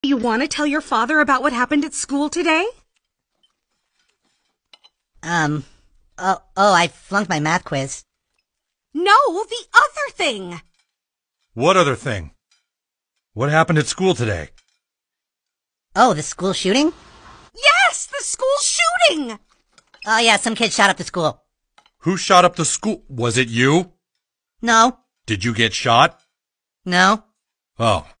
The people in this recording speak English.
You want to tell your father about what happened at school today? I flunked my math quiz. No, the other thing. What other thing? What happened at school today? Oh, the school shooting? Yes, the school shooting! Oh yeah, some kid shot up the school. Who shot up the school? Was it you? No. Did you get shot? No. Oh.